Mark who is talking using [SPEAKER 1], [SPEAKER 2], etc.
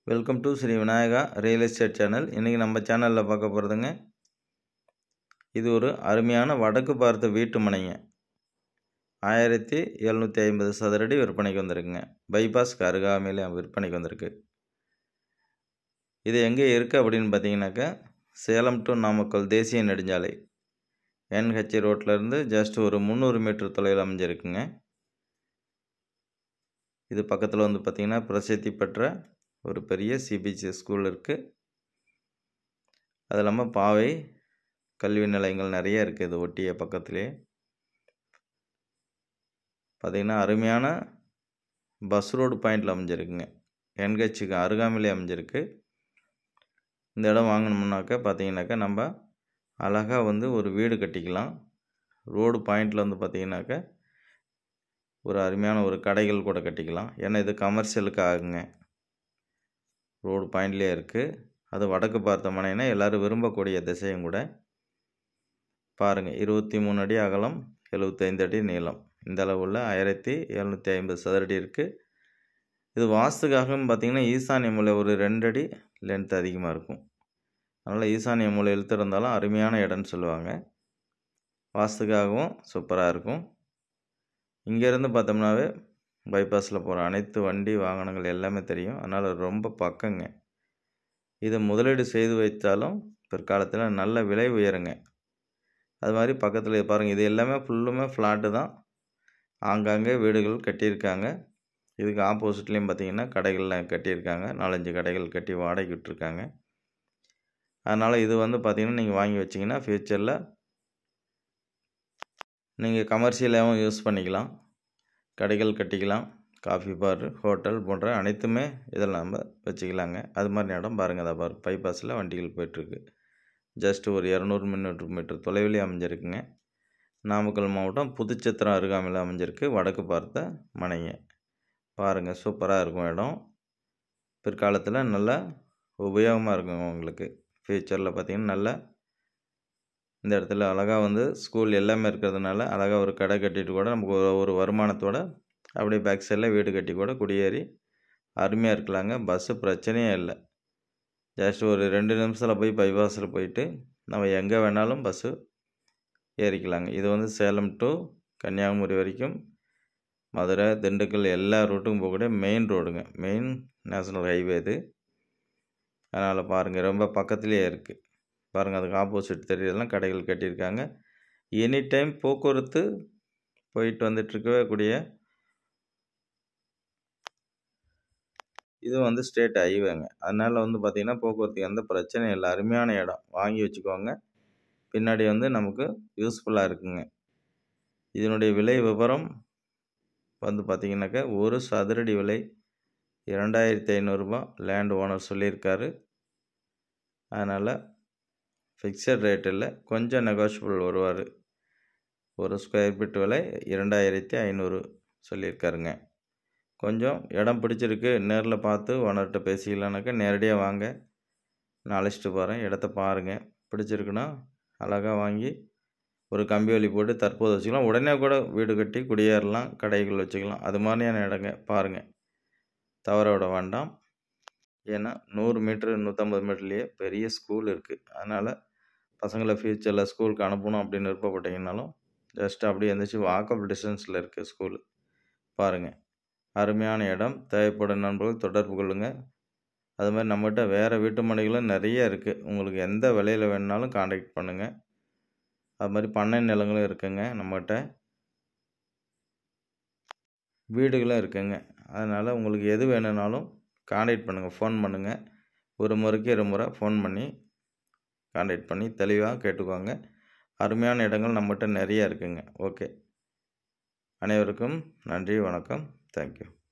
[SPEAKER 1] Welcome to Sri Vinayaka real estate channel. இன்றைக்கி நம்ம சேனலில் பார்க்க போகிறதுங்க, இது ஒரு அருமையான வடக்கு பார்த்த வீட்டு மனைங்க. 1750 சதுரடி விற்பனைக்கு வந்திருக்குங்க. பைபாஸ்க்கு அருகாமையில் விற்பனைக்கு வந்திருக்கு. இது எங்கே இருக்குது அப்படின்னு பார்த்தீங்கன்னாக்கா, சேலம் டு நாமக்கல் தேசிய நெடுஞ்சாலை NH ரோட்லேருந்து ஜஸ்ட் ஒரு 300 மீட்டர் தொலைவில் அமைஞ்சிருக்குங்க. இது பக்கத்தில் வந்து பார்த்திங்கன்னா பிரசித்தி பெற்ற ஒரு பெரிய CBSE ஸ்கூல் இருக்குது. அது இல்லாமல் பாவை கல்வி நிலையங்கள் நிறைய இருக்குது. இது ஒட்டிய பக்கத்துலேயே பார்த்திங்கன்னா அருமையான பஸ் ரோடு பாயிண்டில் அமைஞ்சிருக்குங்க. NHக்கு அருகாமையிலே அமைஞ்சிருக்கு. இந்த இடம் வாங்கணும்னாக்கா பார்த்திங்கனாக்கா நம்ம அழகாக வந்து ஒரு வீடு கட்டிக்கலாம். ரோடு பாயிண்டில் வந்து பார்த்திங்கனாக்கா ஒரு அருமையான ஒரு கடைகள் கூட கட்டிக்கலாம். ஏன்னா இது கமர்ஷியலுக்கு ஆகுங்க. ரோடு பாயிண்ட்லேயே இருக்குது. அது வடக்கு பார்த்த மனைனா எல்லோரும் விரும்பக்கூடிய திசையும் கூட. பாருங்கள், 23 அடி அகலம், 75 அடி நீளம், இந்த அளவுள்ள 1750 சதுரடி இருக்குது. இது வாஸ்துக்காகவும் பார்த்திங்கன்னா ஈசானிய மூலை ஒரு 2 அடி லென்த் அதிகமாக இருக்கும். அதனால் ஈசானிய மூலை இழுத்து இருந்தாலும் அருமையான இடம்னு சொல்லுவாங்க. வாஸ்துக்காகவும் சூப்பராக இருக்கும். இங்கேருந்து பார்த்தோம்னாவே பைபாஸில் போகிற அனைத்து வண்டி வாகனங்கள் எல்லாமே தெரியும். அதனால் ரொம்ப பக்கங்க. இதை முதலீடு செய்து வைத்தாலும் பிற்காலத்தில் நல்ல விலை உயருங்க. அது மாதிரி பக்கத்தில் பாருங்கள், இது எல்லாமே ஃபுல்லுமே ஃப்ளாட்டு தான். ஆங்காங்கே வீடுகள் கட்டியிருக்காங்க. இதுக்கு ஆப்போசிட்லேயும் பார்த்திங்கன்னா கடைகள்லாம் கட்டியிருக்காங்க. 4-5 கடைகள் கட்டி வாடகைக்கு விட்டுருக்காங்க. அதனால் இது வந்து பார்த்திங்கன்னா நீங்கள் வாங்கி வச்சிங்கன்னா ஃப்யூச்சரில் நீங்கள் கமர்ஷியலாகவும் யூஸ் பண்ணிக்கலாம். கடைகள் கட்டிக்கலாம். காஃபி பார், ஹோட்டல் போன்ற அனைத்துமே இதில் நம்ம வச்சுக்கலாங்க. அது மாதிரி இடம் பாருங்கள். அதை பாரு, பைபாஸில் வண்டிகள் போய்ட்டுருக்கு. ஜஸ்ட் ஒரு 200 மீட்டர் தொலைவிலே அமைஞ்சிருக்குங்க. நாமக்கல் மாவட்டம் புதுச்சத்திரம் அருகாமையில் அமைஞ்சிருக்கு. வடக்கு பார்த்த மனைங்க. பாருங்கள், சூப்பராக இருக்கும் இடம். பிற்காலத்தில் நல்லா உபயோகமாக இருக்குங்க உங்களுக்கு. ஃப்யூச்சரில் பார்த்திங்கன்னா நல்லா இந்த இடத்துல அழகாக வந்து ஸ்கூல் எல்லாமே இருக்கிறதுனால அழகாக ஒரு கடை கட்டிட்டு கூட நமக்கு ஒரு வருமானத்தோடு அப்படியே பேக் சைடில் வீடு கட்டி கூட குடியேறி அருமையாக இருக்கலாங்க. பஸ்ஸு பிரச்சனையே இல்லை. ஜஸ்ட் ஒரு 2 நிமிஷத்தில் போய் பைபாஸில் போயிட்டு நம்ம எங்கே வேணாலும் பஸ்ஸு ஏறிக்கலாங்க. இது வந்து சேலம் டு கன்னியாகுமரி வரைக்கும், மதுரை, திண்டுக்கல் எல்லா ரூட்டுக்கும் போகக்கூடிய மெயின் ரோடுங்க. மெயின் நேஷ்னல் ஹைவே இது. அதனால் பாருங்கள், ரொம்ப பக்கத்துலேயே இருக்குது. பாருங்கள், அதுக்கு ஆப்போசிட் தெரியலாம் கடைகள் கட்டியிருக்காங்க. எனி டைம் போக்குவரத்து போயிட்டு வந்துட்டுருக்கவே கூடிய இது வந்து ஸ்டேட் ஹைவேங்க. அதனால் வந்து பார்த்திங்கன்னா போக்குவரத்துக்கு எந்த பிரச்சனையும் இல்லை. அருமையான இடம், வாங்கி வச்சுக்கோங்க. பின்னாடி வந்து நமக்கு யூஸ்ஃபுல்லாக இருக்குங்க. இதனுடைய விலை விவரம் வந்து பார்த்திங்கனாக்கா ஒரு சதுரடி விலை 2500 ரூபா லேண்ட் ஓனர் சொல்லியிருக்காரு. அதனால் ஃபிக்ஸட் ரேட் இல்லை, கொஞ்சம் நெகோஷியபிள் வருவார். ஒரு ஸ்கொயர் ஃபீட் விலை 2500 சொல்லியிருக்காருங்க. கொஞ்சம் இடம் பிடிச்சிருக்கு, நேரில் பார்த்து ஓனர்கிட்ட பேசிக்கலான்னாக்கா நேரடியாக வாங்க, நான் அழைச்சிட்டு போகிறேன். இடத்த பாருங்கள், பிடிச்சிருக்குன்னா அழகாக வாங்கி ஒரு கம்பி வேலி போட்டு தற்போது வச்சுக்கலாம். உடனே கூட வீடு கட்டி குடியேறலாம், கடைகள் வச்சுக்கலாம். அது மாதிரியான இடங்க பாருங்கள், தவற விட வேண்டாம். ஏன்னா 100 மீட்ரு 150 மீட்டர்லேயே பெரிய ஸ்கூல் இருக்குது. அதனால் பசங்களை ஃப்யூச்சரில் ஸ்கூலுக்கு அனுப்பணும் அப்படின்னு விருப்பப்பட்டீங்கன்னாலும் ஜஸ்ட் அப்படியே எழுந்திரிச்சி வாக்கபிள் டிஸ்டன்ஸில் இருக்குது ஸ்கூலு. பாருங்கள், அருமையான இடம். தேவைப்படும் நண்பர்கள் தொடர்பு கொள்ளுங்கள். அது மாதிரி நம்மகிட்ட வேறு வீட்டு மனைகளும் நிறைய இருக்குது. உங்களுக்கு எந்த விலையில் வேணுனாலும் காண்டாக்ட் பண்ணுங்கள். அது மாதிரி பண்ணை நிலங்களும் இருக்குங்க நம்மகிட்ட, வீடுகளும் இருக்குங்க. அதனால் உங்களுக்கு எது வேணும்னாலும் காண்டாக்ட் பண்ணுங்கள், ஃபோன் பண்ணுங்கள். ஒரு முறைக்கு 2 முறை ஃபோன் பண்ணி காண்டாக்ட் பண்ணி தெளிவாக கேட்டுக்கோங்க. அருமையான இடங்கள் நம்மகிட்ட நிறைய இருக்குங்க. ஓகே, அனைவருக்கும் நன்றி, வணக்கம், தேங்க்யூ.